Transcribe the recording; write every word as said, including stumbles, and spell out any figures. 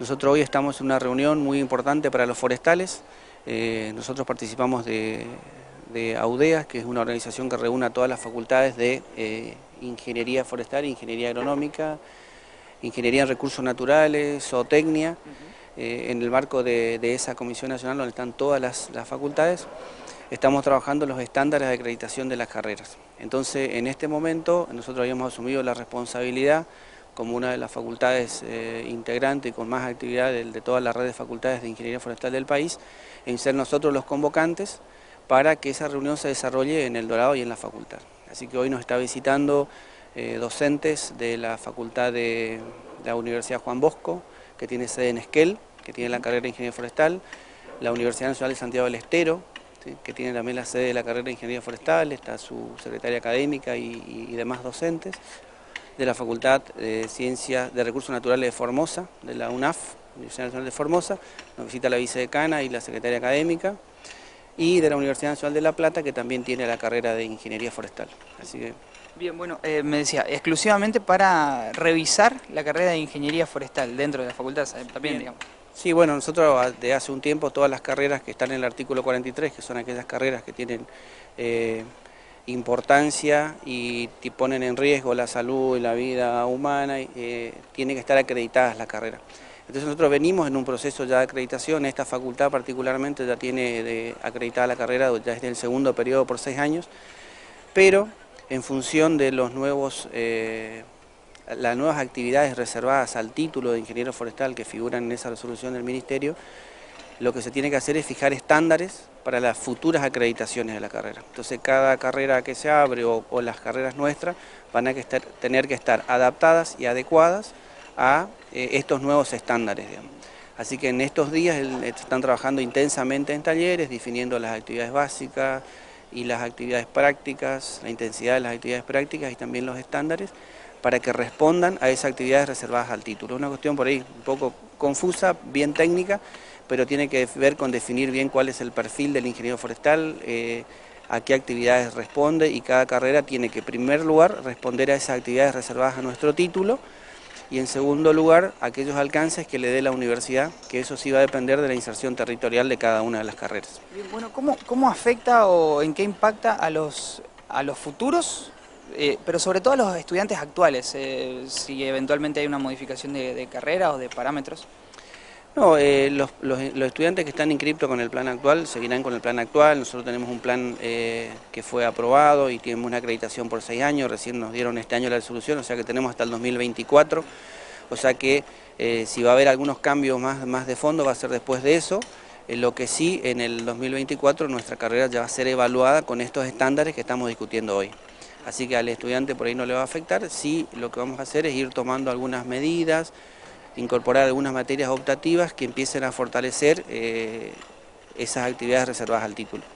Nosotros hoy estamos en una reunión muy importante para los forestales. Eh, nosotros participamos de, de AUDEAS, que es una organización que reúne a todas las facultades de eh, Ingeniería Forestal, Ingeniería Agronómica, Ingeniería en Recursos Naturales, Zootecnia, uh-huh. eh, en el marco de, de esa Comisión Nacional donde están todas las, las facultades. Estamos trabajando los estándares de acreditación de las carreras. Entonces, en este momento, nosotros habíamos asumido la responsabilidad como una de las facultades eh, integrantes y con más actividad de, de toda la red de facultades de Ingeniería Forestal del país, en ser nosotros los convocantes para que esa reunión se desarrolle en El Dorado y en la facultad. Así que hoy nos está visitando eh, docentes de la Facultad de, de la Universidad Juan Bosco, que tiene sede en Esquel, que tiene la carrera de Ingeniería Forestal, la Universidad Nacional de Santiago del Estero, ¿sí?, que tiene también la sede de la carrera de Ingeniería Forestal, está su secretaria académica y, y, y demás docentes, de la Facultad de Ciencias de Recursos Naturales de Formosa, de la UNAF, Universidad Nacional de Formosa, nos visita la vicedecana y la secretaria académica, y de la Universidad Nacional de La Plata, que también tiene la carrera de Ingeniería Forestal. Así que... Bien, bueno, eh, me decía, exclusivamente para revisar la carrera de Ingeniería Forestal dentro de la facultad también, digamos. Sí, bueno, nosotros de hace un tiempo todas las carreras que están en el artículo cuarenta y tres, que son aquellas carreras que tienen eh, importancia y ponen en riesgo la salud y la vida humana, eh, tienen que estar acreditadas las carreras. Entonces nosotros venimos en un proceso ya de acreditación, esta facultad particularmente ya tiene de acreditada la carrera ya desde el segundo periodo por seis años, pero en función de los nuevos... Eh, las nuevas actividades reservadas al título de ingeniero forestal que figuran en esa resolución del Ministerio, lo que se tiene que hacer es fijar estándares para las futuras acreditaciones de la carrera. Entonces cada carrera que se abre o, o las carreras nuestras van a que estar, tener que estar adaptadas y adecuadas a eh, estos nuevos estándares, digamos. Así que en estos días el, están trabajando intensamente en talleres, definiendo las actividades básicas y las actividades prácticas, la intensidad de las actividades prácticas y también los estándares, para que respondan a esas actividades reservadas al título. Es una cuestión por ahí un poco confusa, bien técnica, pero tiene que ver con definir bien cuál es el perfil del ingeniero forestal, eh, a qué actividades responde, y cada carrera tiene que, en primer lugar, responder a esas actividades reservadas a nuestro título, y en segundo lugar, aquellos alcances que le dé la universidad, que eso sí va a depender de la inserción territorial de cada una de las carreras. Bien, bueno, ¿cómo, cómo afecta o en qué impacta a los, a los futuros? Eh, pero sobre todo a los estudiantes actuales, eh, si eventualmente hay una modificación de, de carrera o de parámetros. No, eh, los, los, los estudiantes que están inscriptos con el plan actual seguirán con el plan actual. Nosotros tenemos un plan eh, que fue aprobado y tenemos una acreditación por seis años, recién nos dieron este año la resolución, o sea que tenemos hasta el dos mil veinticuatro, o sea que eh, si va a haber algunos cambios más, más de fondo va a ser después de eso. Eh, lo que sí, en el dos mil veinticuatro nuestra carrera ya va a ser evaluada con estos estándares que estamos discutiendo hoy. Así que al estudiante por ahí no le va a afectar, sí lo que vamos a hacer es ir tomando algunas medidas, incorporar algunas materias optativas que empiecen a fortalecer eh, esas actividades reservadas al título.